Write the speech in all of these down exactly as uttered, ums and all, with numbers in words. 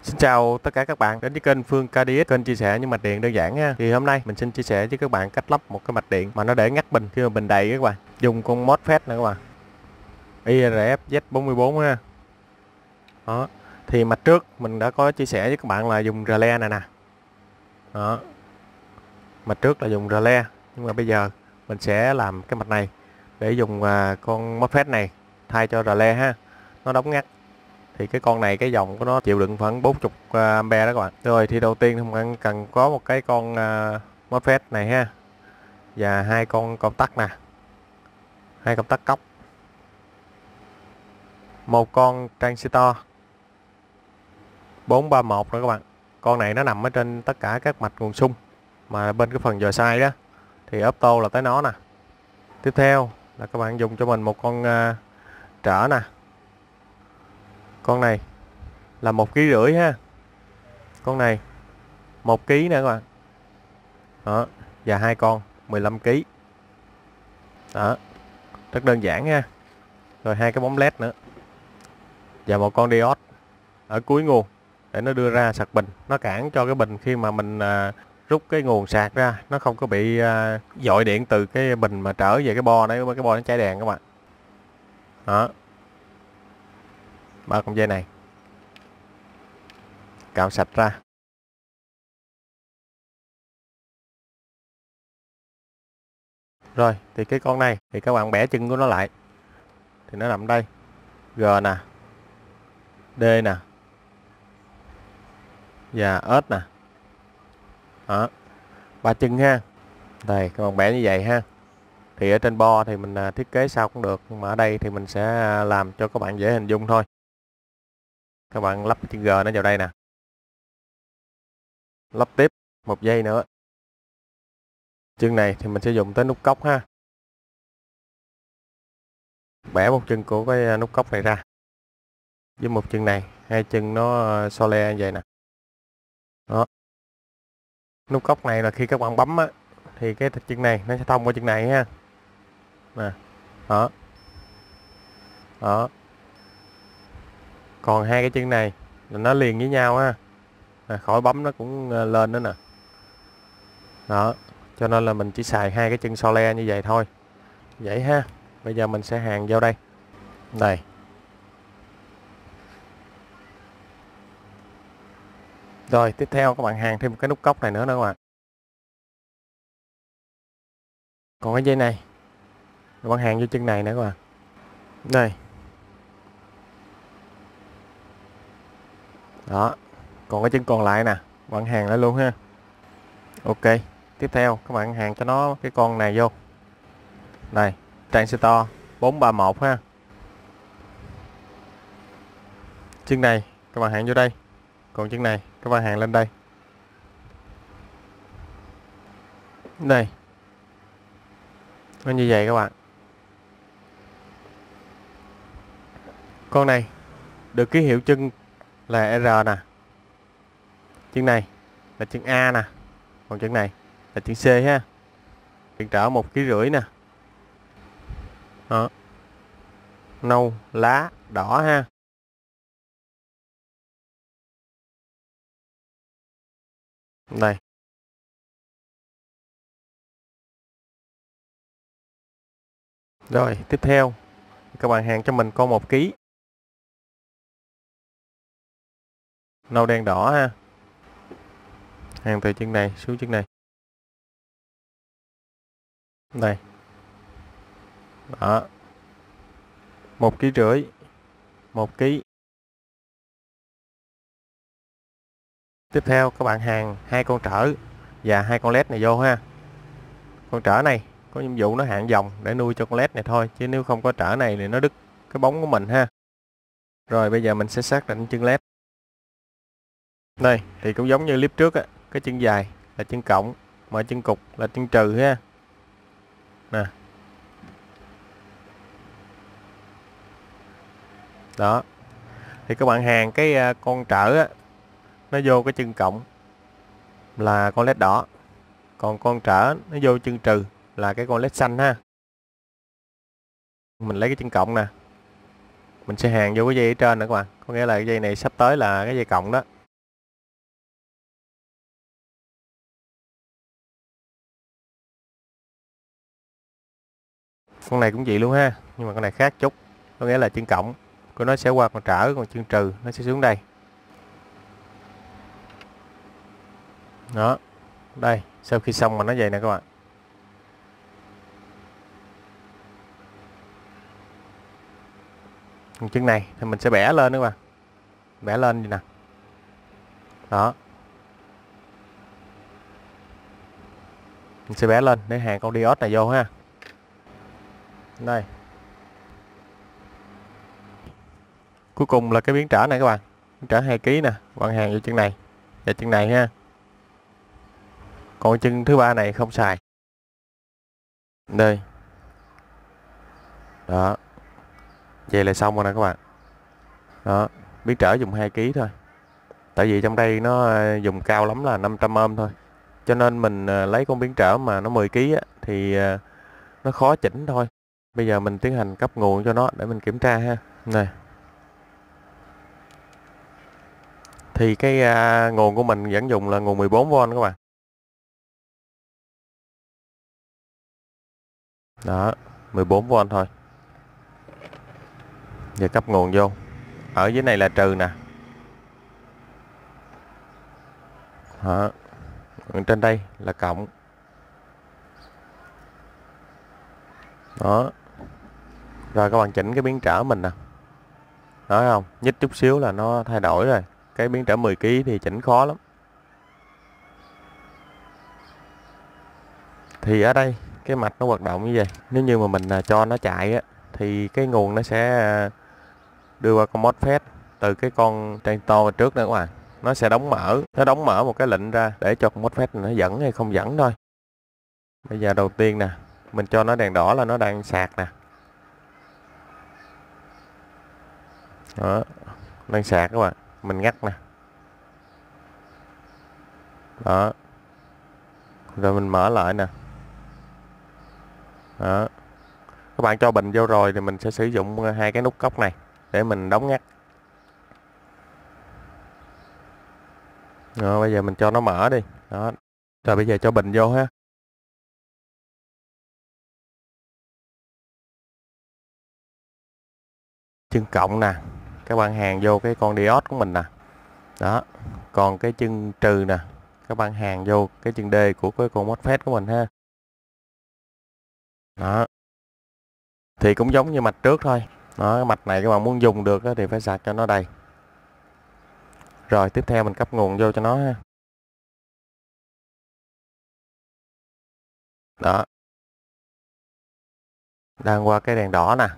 Xin chào tất cả các bạn đến với kênh Phương ca đê ét, kênh chia sẻ những mạch điện đơn giản ha. Thì hôm nay mình xin chia sẻ với các bạn cách lắp một cái mạch điện mà nó để ngắt bình khi mà bình đầy các bạn. Dùng con MOSFET nè các bạn. i rờ ép Z bốn mươi bốn ha. Đó. Thì mạch trước mình đã có chia sẻ với các bạn là dùng relay này nè. Đó. Mạch trước là dùng relay, nhưng mà bây giờ mình sẽ làm cái mạch này để dùng à, con MOSFET này thay cho relay ha. Nó đóng ngắt. Thì cái con này cái dòng của nó chịu đựng khoảng bốn mươi ampe đó các bạn. Rồi thì đầu tiên thì mình cần có một cái con uh, MOSFET này ha, và hai con công tắc nè, hai công tắc cốc, một con transistor bốn ba một nữa các bạn. Con này nó nằm ở trên tất cả các mạch nguồn xung, mà bên cái phần dò sai đó thì opto là tới nó nè. Tiếp theo là các bạn dùng cho mình một con uh, trở nè. Con này là một ký rưỡi ha. Con này một ký nữa các bạn. Đó, và hai con mười lăm ký. Đó. Rất đơn giản ha. Rồi hai cái bóng led nữa. Và một con diode ở cuối nguồn để nó đưa ra sạc bình, nó cản cho cái bình khi mà mình à, rút cái nguồn sạc ra, nó không có bị à, dội điện từ cái bình mà trở về cái bo đấy, cái bo nó cháy đèn các bạn. Đó. Ba con dây này cạo sạch ra. Rồi thì cái con này thì các bạn bẻ chân của nó lại thì nó nằm đây. G nè, D nè, và S nè. Đó, ba chân ha. Đây các bạn bẻ như vậy ha. Thì ở trên bo thì mình thiết kế sao cũng được, nhưng mà ở đây thì mình sẽ làm cho các bạn dễ hình dung thôi. Các bạn lắp chân G nó vào đây nè. Lắp tiếp một dây nữa. Chân này thì mình sẽ dùng tới nút cốc ha. Bẻ một chân của cái nút cốc này ra với một chân này, hai chân nó so le như vậy nè. Đó. Nút cốc này là khi các bạn bấm á, thì cái chân này nó sẽ thông qua chân này ha. Nè. Đó. Đó. Còn hai cái chân này là nó liền với nhau ha. À, khỏi bấm nó cũng lên nữa nè. Đó. Cho nên là mình chỉ xài hai cái chân so le như vậy thôi. Vậy ha. Bây giờ mình sẽ hàn vào đây. Đây. Rồi tiếp theo các bạn hàn thêm một cái nút cốc này nữa nữa các bạn. Còn cái dây này các bạn hàn vô chân này nữa các bạn. Đây. Đó. Còn cái chân còn lại nè, bạn hàn lại luôn ha. Ok. Tiếp theo các bạn hàn cho nó cái con này vô. Đây, transistor bốn ba một ha. Chân này các bạn hàn vô đây. Còn chân này các bạn hàn lên đây. Đây. Nó như vậy các bạn. Con này được ký hiệu chân là R nè. Chân này là chân A nè. Còn chân này là chân C ha. Điện trở một ký rưỡi nè. Đó. Nâu, lá, đỏ ha. Đây. Rồi, tiếp theo các bạn hàn cho mình con một ký. Nâu đen đỏ ha. Hàn từ chân này xuống chân này. Đây. Đó. Một ký rưỡi. Một ký. Tiếp theo các bạn hàn hai con trở và hai con led này vô ha. Con trở này có nhiệm vụ nó hạn dòng để nuôi cho con led này thôi, chứ nếu không có trở này thì nó đứt cái bóng của mình ha. Rồi bây giờ mình sẽ xác định chân led. Đây thì cũng giống như clip trước á, cái chân dài là chân cộng, mà chân cục là chân trừ ha. Nè. Đó. Thì các bạn hàn cái con trở á, nó vô cái chân cộng là con led đỏ. Còn con trở nó vô chân trừ là cái con led xanh ha. Mình lấy cái chân cộng nè. Mình sẽ hàn vô cái dây ở trên nữa các bạn. Có nghĩa là cái dây này sắp tới là cái dây cộng đó. Con này cũng vậy luôn ha, nhưng mà con này khác chút, có nghĩa là chân cộng của nó sẽ qua con trở, còn chân trừ nó sẽ xuống đây. Đó, đây sau khi xong mà nó vậy nè các bạn. Còn chân này thì mình sẽ bẻ lên nữa các bạn, bẻ lên như nè. Đó, mình sẽ bẻ lên để hàng con diode này vô ha. Đây, cuối cùng là cái biến trở này các bạn, biến trở hai ký nè, bạn hàng vô chân này và chân này ha. Còn chân thứ ba này không xài. Đây, đó, vậy là xong rồi nè các bạn. Đó, biến trở dùng hai ký thôi, tại vì trong đây nó dùng cao lắm là năm trăm ohm thôi, cho nên mình lấy con biến trở mà nó mười ký á, thì nó khó chỉnh thôi. Bây giờ mình tiến hành cấp nguồn cho nó để mình kiểm tra ha. Này, thì cái uh, nguồn của mình vẫn dùng là nguồn mười bốn vôn các bạn. Đó, mười bốn vôn thôi. Giờ cấp nguồn vô. Ở dưới này là trừ nè. Đó. Trên đây là cộng. Đó. Rồi các bạn chỉnh cái biến trở mình nè. Nói không? Nhích chút xíu là nó thay đổi rồi. Cái biến trở mười ký thì chỉnh khó lắm. Thì ở đây cái mạch nó hoạt động như vậy. Nếu như mà mình cho nó chạy á, thì cái nguồn nó sẽ đưa qua con MOSFET từ cái con transistor trước nữa các bạn. Nó sẽ đóng mở, nó đóng mở một cái lệnh ra để cho con MOSFET nó dẫn hay không dẫn thôi. Bây giờ đầu tiên nè, mình cho nó đèn đỏ là nó đang sạc nè. Đó, đang sạc các bạn, mình ngắt nè. Đó. Rồi mình mở lại nè. Đó. Các bạn cho bình vô rồi thì mình sẽ sử dụng hai cái nút cốc này để mình đóng ngắt. Rồi bây giờ mình cho nó mở đi. Đó. Rồi bây giờ cho bình vô ha. Chân cộng nè, các bạn hàng vô cái con diode của mình nè. Đó. Còn cái chân trừ nè, các bạn hàng vô cái chân D của cái con MOSFET của mình ha. Đó. Thì cũng giống như mạch trước thôi. Đó, cái mạch này các bạn muốn dùng được thì phải sạc cho nó đầy. Rồi tiếp theo mình cấp nguồn vô cho nó ha. Đó. Đang qua cái đèn đỏ nè.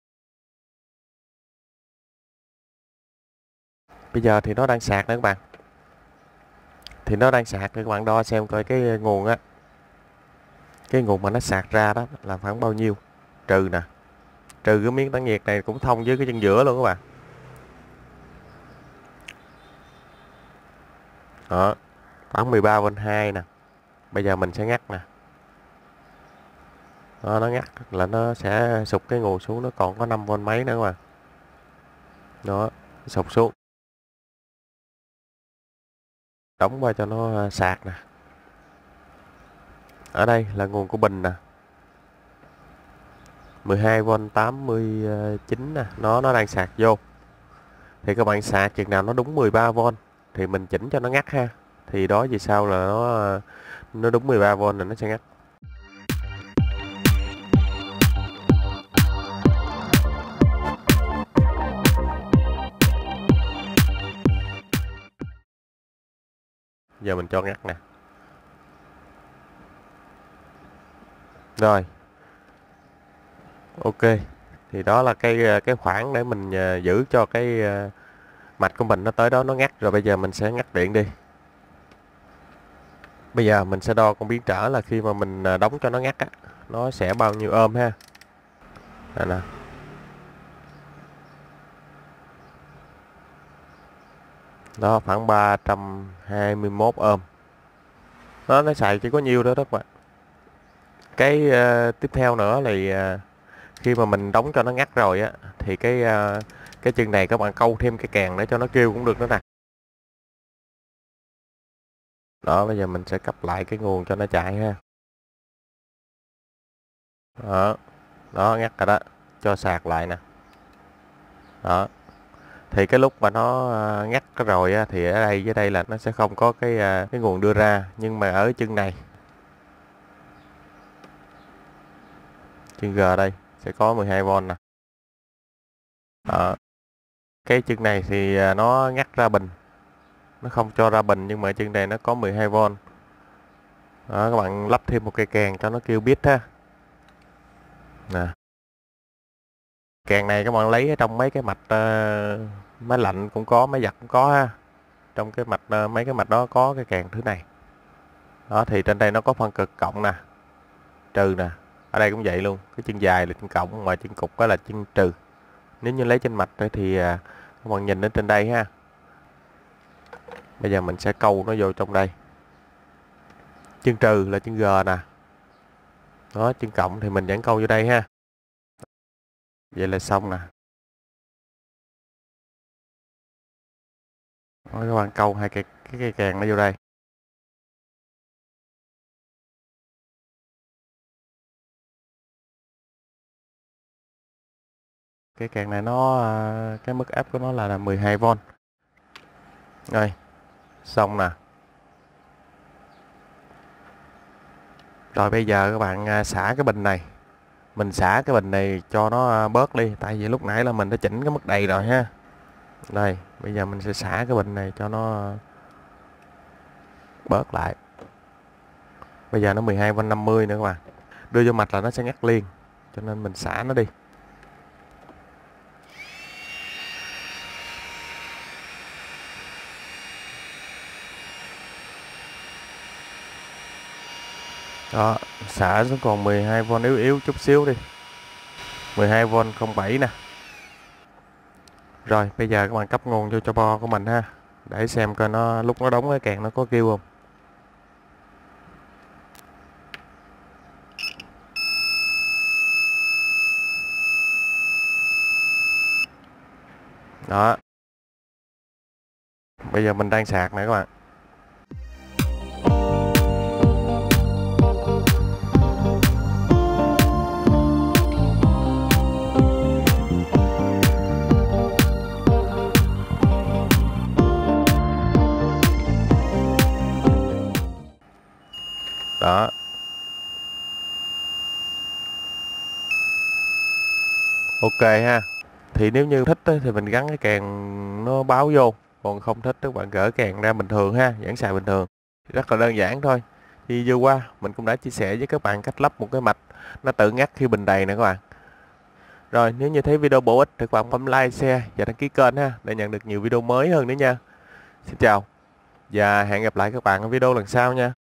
Bây giờ thì nó đang sạc nữa các bạn. Thì nó đang sạc để các bạn đo xem coi cái nguồn á. Cái nguồn mà nó sạc ra đó là khoảng bao nhiêu. Trừ nè. Trừ cái miếng tản nhiệt này cũng thông với cái chân giữa luôn các bạn. Đó. Khoảng mười ba vôn hai nè. Bây giờ mình sẽ ngắt nè. Đó, nó ngắt là nó sẽ sụt cái nguồn xuống, nó còn có năm vôn mấy nữa các bạn. Đó, sụt xuống. Đóng qua cho nó sạc nè. Ở đây là nguồn của bình nè. mười hai vôn tám mươi chín nè, nó nó đang sạc vô. Thì các bạn sạc chừng nào nó đúng mười ba vôn thì mình chỉnh cho nó ngắt ha. Thì đó vì sao là nó nó đúng mười ba vôn là nó sẽ ngắt. Giờ mình cho ngắt nè. Rồi. Ok. Thì đó là cái cái khoảng để mình giữ cho cái mạch của mình nó tới đó nó ngắt. Rồi bây giờ mình sẽ ngắt điện đi. Bây giờ mình sẽ đo con biến trở là khi mà mình đóng cho nó ngắt á, nó sẽ bao nhiêu ohm ha. Đây nè. Đó khoảng ba trăm hai mươi mốt ohm. Đó, nó xài chỉ có nhiêu đó đó các bạn. Cái uh, tiếp theo nữa là uh, khi mà mình đóng cho nó ngắt rồi á thì cái uh, cái chân này các bạn câu thêm cái kèn để cho nó kêu cũng được nữa nè. Đó, bây giờ mình sẽ cấp lại cái nguồn cho nó chạy ha. Đó. Đó, ngắt rồi đó, cho sạc lại nè. Đó, thì cái lúc mà nó à, ngắt cái rồi á, thì ở đây với đây là nó sẽ không có cái à, cái nguồn đưa ra, nhưng mà ở chân này, chân G đây sẽ có mười hai vôn nè. Đó, cái chân này thì à, nó ngắt ra bình, nó không cho ra bình, nhưng mà chân này nó có mười hai vôn. Đó, các bạn lắp thêm một cây kèn cho nó kêu biết ha. Nè, kèn này các bạn lấy ở trong mấy cái mạch uh, máy lạnh cũng có, máy giặt cũng có ha. Trong cái mạch uh, mấy cái mạch đó có cái kèn thứ này. Đó, thì trên đây nó có phân cực cộng nè, trừ nè. Ở đây cũng vậy luôn, cái chân dài là chân cộng, mà chân cục đó là chân trừ. Nếu như lấy trên mạch thì uh, các bạn nhìn ở trên đây ha. Bây giờ mình sẽ câu nó vô trong đây. Chân trừ là chân G nè. Đó, chân cộng thì mình vẫn câu vô đây ha. Vậy là xong nè. Đó, các bạn câu hai cái cái cây kèn nó vô đây. Cái kèn này nó cái mức áp của nó là, là mười hai vôn. Rồi, xong nè. Rồi bây giờ các bạn xả cái bình này. Mình xả cái bình này cho nó bớt đi, tại vì lúc nãy là mình đã chỉnh cái mức đầy rồi ha. Đây, bây giờ mình sẽ xả cái bình này cho nó bớt lại. Bây giờ nó mười hai vôn năm mươi nữa các bạn. Đưa vô mạch là nó sẽ ngắt liền, cho nên mình xả nó đi. Đó, xả xuống còn mười hai vôn yếu yếu chút xíu đi. mười hai vôn không bảy nè. Rồi, bây giờ các bạn cấp nguồn vô cho bo của mình ha. Để xem coi nó lúc nó đóng cái kèn nó có kêu không. Đó. Bây giờ mình đang sạc nè các bạn. Đó. Ok ha. Thì nếu như thích thì mình gắn cái kèn nó báo vô, còn không thích các bạn gỡ kèn ra bình thường ha, vẫn xài bình thường. Rất là đơn giản thôi. Thì vừa qua mình cũng đã chia sẻ với các bạn cách lắp một cái mạch nó tự ngắt khi bình đầy nè các bạn. Rồi, nếu như thấy video bổ ích thì các bạn bấm like, share và đăng ký kênh ha, để nhận được nhiều video mới hơn nữa nha. Xin chào và hẹn gặp lại các bạn ở video lần sau nha.